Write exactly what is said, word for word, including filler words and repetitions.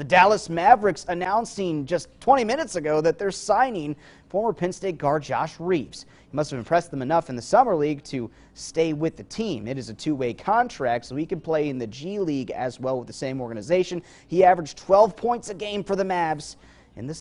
The Dallas Mavericks announcing just twenty minutes ago that they're signing former Penn State guard Josh Reaves. He must have impressed them enough in the Summer League to stay with the team. It is a two-way contract, so he can play in the G League as well with the same organization. He averaged twelve points a game for the Mavs